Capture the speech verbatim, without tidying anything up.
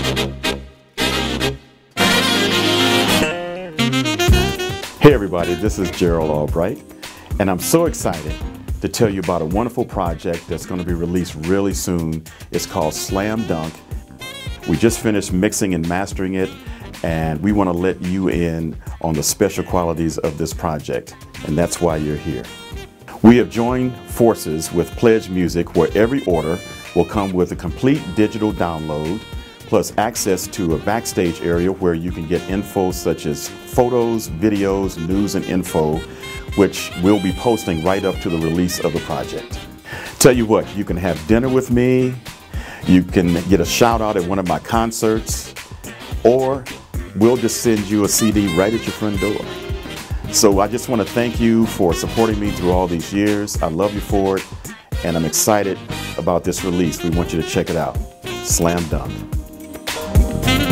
Hey everybody, this is Gerald Albright, and I'm so excited to tell you about a wonderful project that's going to be released really soon. It's called Slam Dunk. We just finished mixing and mastering it, and we want to let you in on the special qualities of this project, and that's why you're here. We have joined forces with PledgeMusic, where every order will come with a complete digital download, plus access to a backstage area where you can get info such as photos, videos, news, and info, which we'll be posting right up to the release of the project. Tell you what, you can have dinner with me, you can get a shout out at one of my concerts, or we'll just send you a C D right at your front door. So I just want to thank you for supporting me through all these years. I love you for it, and I'm excited about this release. We want you to check it out. Slam Dunk.